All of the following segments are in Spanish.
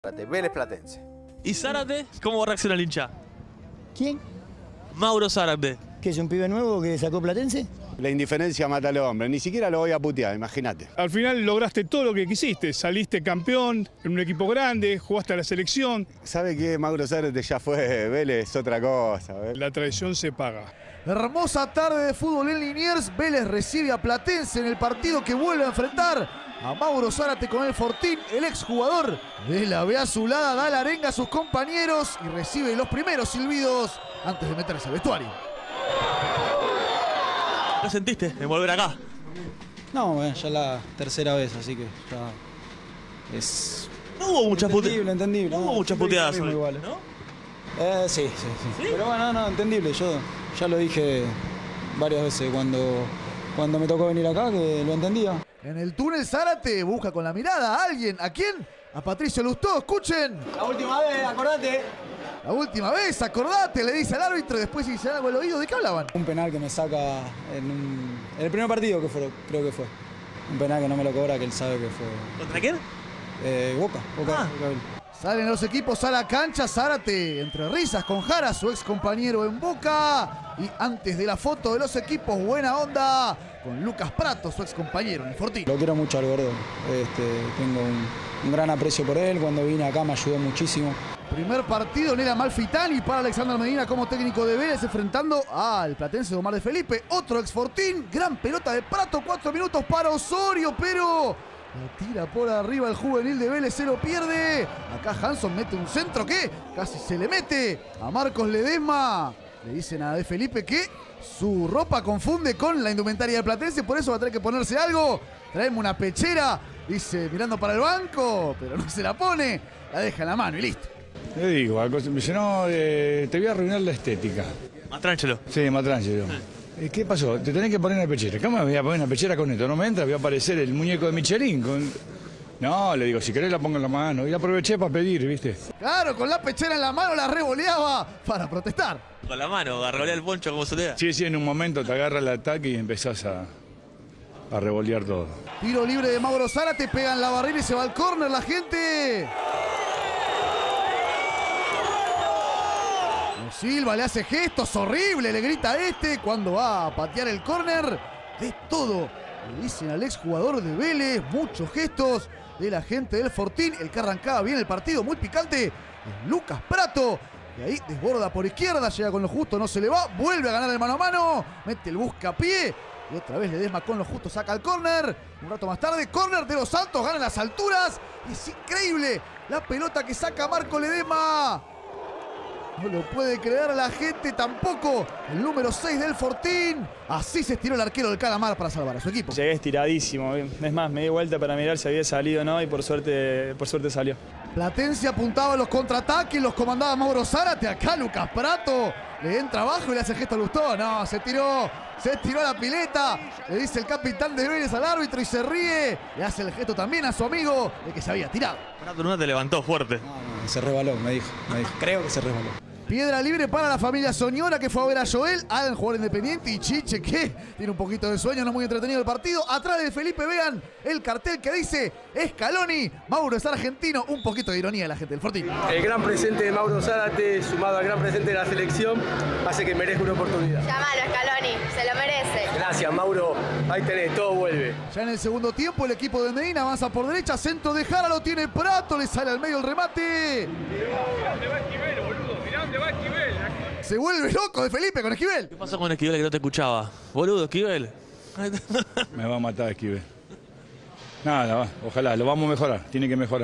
Vélez Platense. ¿Y Zárate? ¿Cómo reacciona el hincha? ¿Quién? Mauro Zárate. ¿Que es un pibe nuevo que sacó Platense? La indiferencia mata al hombre, ni siquiera lo voy a putear, imagínate. Al final lograste todo lo que quisiste, saliste campeón en un equipo grande, jugaste a la selección. ¿Sabe qué? Mauro Zárate ya fue, Vélez es otra cosa. La traición se paga. Hermosa tarde de fútbol en Liniers. Vélez recibe a Platense en el partido que vuelve a enfrentar a Mauro Zárate con el Fortín. El exjugador de la B azulada da la arenga a sus compañeros y recibe los primeros silbidos antes de meterse al vestuario. ¿Qué sentiste de volver acá? No, bueno, ya la tercera vez, así que ya es... No hubo muchas puteadas. Entendible. No hubo muchas puteadas hoy, igual, ¿no? Sí. Pero bueno, no, entendible. Yo ya lo dije varias veces cuando me tocó venir acá, que lo entendía. En el túnel Zárate busca con la mirada a alguien. ¿A quién? A Patricio Lustó. Escuchen. La última vez, acordate. La última vez, acordate, le dice al árbitro. Después dice algo al oído. ¿De qué hablaban? Un penal que me saca en el primer partido creo que fue. Un penal que no me lo cobra, que él sabe que fue. ¿Contra quién? Boca. Salen los equipos a la cancha. Zárate entre risas con Jara, su ex compañero en Boca. Y antes de la foto de los equipos, buena onda con Lucas Prato, su ex compañero en el Fortín. Lo quiero mucho al gordo. Tengo un gran aprecio por él. Cuando vine acá me ayudó muchísimo. Primer partido en el Amalfitani para Alexander Medina como técnico de Vélez, enfrentando al Platense de Omar de Felipe. Otro ex Fortín. Gran pelota de Prato. 4 minutos para Osorio, pero la tira por arriba el juvenil de Vélez, se lo pierde. Acá Hanson mete un centro que casi se le mete a Marcos Ledesma. Le dicen a De Felipe que su ropa confunde con la indumentaria de Platense, por eso va a tener que ponerse algo. Traeme una pechera, dice mirando para el banco, pero no se la pone, la deja en la mano y listo. Le digo, me dice, no, te voy a arruinar la estética. Mastrangelo. Sí, Mastrangelo. ¿Qué pasó? Te tenés que poner una pechera. ¿Cómo me voy a poner una pechera con esto? No me entra, voy a aparecer el muñeco de Michelin. No, le digo, si querés la pongo en la mano. Y aproveché para pedir, ¿viste? Claro, con la pechera en la mano la revoleaba para protestar. Con la mano, agarrolea el poncho como se te da. Sí, en un momento te agarra el ataque y empezás a revolear todo. Tiro libre de Mauro Zárate, pega en la barrera y se va al córner la gente. Silva le hace gestos, horrible, le grita a cuando va a patear el córner. De todo, le dicen al exjugador de Vélez, muchos gestos de la gente del Fortín. El que arrancaba bien el partido, muy picante, es Lucas Prato. Y ahí desborda por izquierda, llega con lo justo, no se le va, vuelve a ganar el mano a mano, mete el buscapié. Y otra vez Ledesma con lo justo saca el córner. Un rato más tarde, córner de los Santos, gana las alturas. Es increíble la pelota que saca Marco Ledesma. No lo puede creer la gente tampoco. El número 6 del Fortín. Así se estiró el arquero del Calamar para salvar a su equipo. Llegué estiradísimo. Es más, me di vuelta para mirar si había salido o no y por suerte salió. Platense apuntaba a los contraataques, los comandaba Mauro Zárate. Acá Lucas Prato le entra abajo y le hace gesto a Lustó. No, se tiró a la pileta. Le dice el capitán de Vélez al árbitro y se ríe. Le hace el gesto también a su amigo de que se había tirado. Prato no te levantó fuerte. No, se resbaló, me dijo. Creo que se resbaló. Piedra libre para la familia Soñora que fue a ver a Joel, Alan, jugador independiente, y Chiche que tiene un poquito de sueño, no muy entretenido el partido. Atrás de Felipe vean el cartel que dice Scaloni, Mauro es argentino, un poquito de ironía de la gente del Fortín. El gran presente de Mauro Zárate, sumado al gran presente de la selección, hace que merezca una oportunidad. Llámalo Scaloni, se lo merece. Gracias Mauro, ahí tenés, todo vuelve. Ya en el segundo tiempo el equipo de Medina avanza por derecha, centro de Jara, lo tiene Prato, le sale al medio el remate. Se vuelve loco de Felipe con Esquivel. ¿Qué pasó con Esquivel que no te escuchaba? Boludo, Esquivel. Me va a matar Esquivel. Nada, ojalá, lo vamos a mejorar, tiene que mejorar.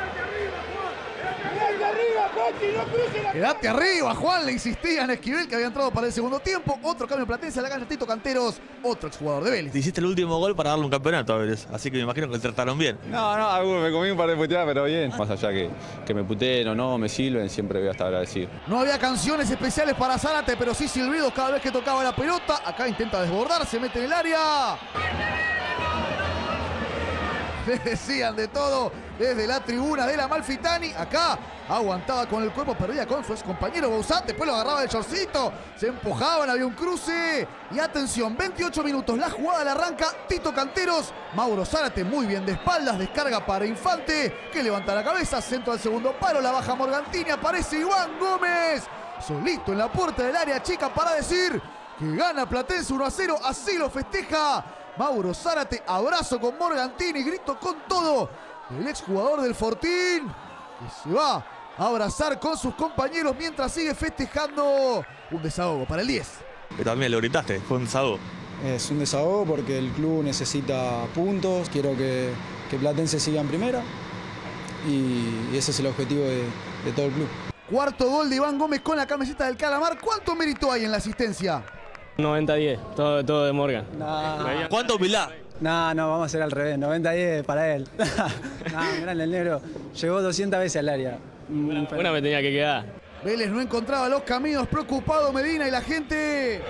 Quedate arriba, Juan, le insistía en Esquivel que había entrado para el segundo tiempo. Otro cambio en Platense, la cancha Tito Canteros, otro exjugador de Vélez. Te hiciste el último gol para darle un campeonato a Vélez, así que me imagino que le trataron bien. No, me comí un par de puteadas, pero bien. Más allá que me puteen o no, me silben, siempre voy a estar agradecido. No había canciones especiales para Zárate, pero sí silbidos cada vez que tocaba la pelota. Acá intenta desbordar, se mete en el área. Le decían de todo desde la tribuna de la Amalfitani. Acá aguantaba con el cuerpo, perdía con su ex compañero Bauzat. Después lo agarraba del shortcito. Se empujaban, había un cruce. Y atención, 28 minutos. La jugada la arranca Tito Canteros. Mauro Zárate muy bien de espaldas. Descarga para Infante, que levanta la cabeza. Centro al segundo palo. La baja Morgantini. Aparece Iván Gómez. Solito en la puerta del área chica para decir que gana Platense 1-0. Así lo festeja Mauro Zárate. Abrazo con Morgantini. Grito con todo. El exjugador del Fortín, que se va a abrazar con sus compañeros mientras sigue festejando. Un desahogo para el 10. Que también lo gritaste, fue un desahogo. Es un desahogo porque el club necesita puntos. Quiero que Platense siga en primera. Y ese es el objetivo de todo el club. Cuarto gol de Iván Gómez con la camiseta del Calamar. ¿Cuánto mérito hay en la asistencia? 90-10, todo de Morgan. ¿Cuánta humildad? No, vamos a hacer al revés, 90-10 para él. Grande el negro, llegó 200 veces al área. Una me tenía que quedar. Vélez no encontraba los caminos, preocupado Medina y la gente.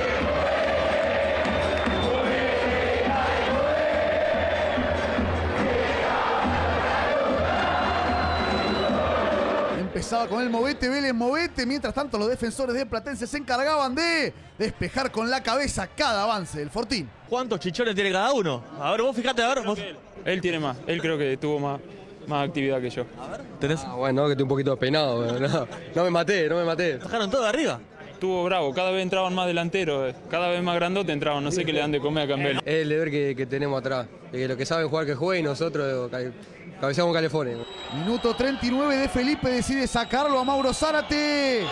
Empezaba con el movete, Vélez movete. Mientras tanto los defensores de Platense se encargaban de despejar con la cabeza cada avance del Fortín. ¿Cuántos chichones tiene cada uno? A ver, vos fíjate, a ver. Vos... Él tiene más, él creo que tuvo más actividad que yo. A ver, ¿tenés? Bueno, que estoy un poquito despeinado, no me maté. ¿Bajaron todo de arriba? Estuvo bravo, cada vez entraban más delanteros, cada vez más grandote entraban, no sé qué le dan de comer a Campbell. Es el deber que tenemos atrás, que los que saben jugar que jueguen y nosotros cabeceamos calefones. Minuto 39 de Felipe, decide sacarlo a Mauro Zárate.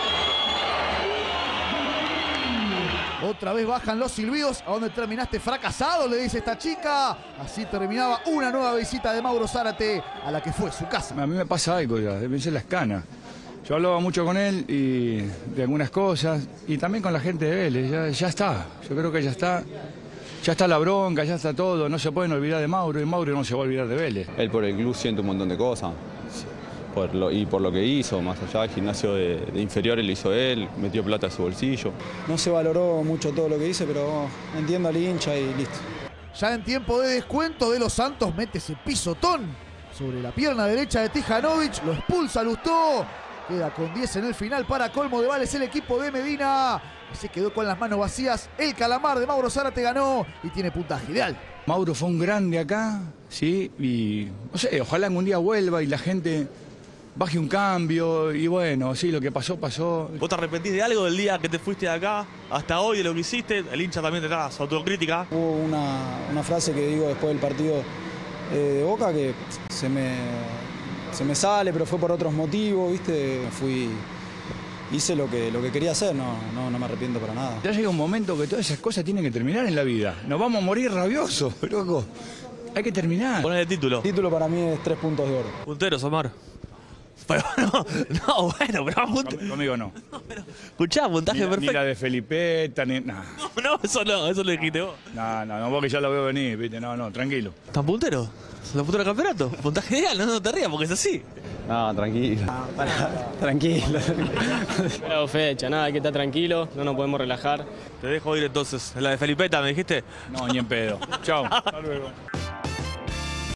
Otra vez bajan los silbidos. ¿A dónde terminaste fracasado?, le dice esta chica. Así terminaba una nueva visita de Mauro Zárate a la que fue su casa. A mí me pasa algo ya, deben ser las canas. Yo hablaba mucho con él y de algunas cosas y también con la gente de Vélez. Ya está, yo creo que ya está la bronca, ya está todo. No se pueden olvidar de Mauro y Mauro no se va a olvidar de Vélez. Él por el club siente un montón de cosas. Por lo que hizo, más allá del gimnasio de inferiores lo hizo él, metió plata a su bolsillo. No se valoró mucho todo lo que hice, pero entiendo al hincha y listo. Ya en tiempo de descuento, De los Santos mete ese pisotón sobre la pierna derecha de Tijanovic, lo expulsa Lustó. Queda con 10 en el final para colmo de vales el equipo de Medina. Y se quedó con las manos vacías. El Calamar de Mauro Zárate ganó y tiene puntaje ideal. Mauro fue un grande acá, ¿sí? Y no sé, ojalá algún día vuelva y la gente baje un cambio. Y bueno, sí, lo que pasó, pasó. ¿Vos te arrepentís de algo del día que te fuiste de acá hasta hoy, de lo que hiciste? El hincha también te da su autocrítica. Hubo una frase que digo después del partido de Boca que se me sale, pero fue por otros motivos, ¿viste? Hice lo que quería hacer, no me arrepiento para nada. Ya llega un momento que todas esas cosas tienen que terminar en la vida. Nos vamos a morir rabiosos, loco. Hay que terminar. Poner el título. El título para mí es 3 puntos de oro. Punteros, Omar. Pero bueno, pero conmigo no. Escuchá, puntaje perfecto. Ni la de Felipeta, ni nada. No, eso lo dijiste vos. No, vos que ya lo veo venir, ¿viste? No, tranquilo. ¿Están punteros? ¿Los punteros del campeonato? Puntaje ideal, no te rías porque es así. No, tranquilo. Tranquilo. Fecha, nada, hay que estar tranquilo, no nos podemos relajar. Te dejo ir entonces. ¿La de Felipeta me dijiste? No, ni en pedo. Chao. Hasta luego.